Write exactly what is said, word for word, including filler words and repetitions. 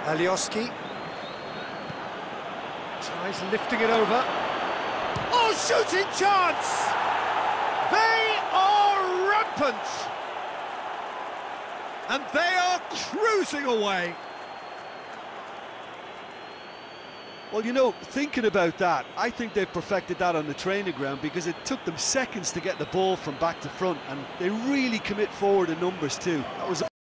Alioski tries lifting it over. Oh, shooting chance! They are rampant! And they are cruising away. Well, you know, thinking about that, I think they've perfected that on the training ground, because it took them seconds to get the ball from back to front, and they really commit forward in numbers too. That was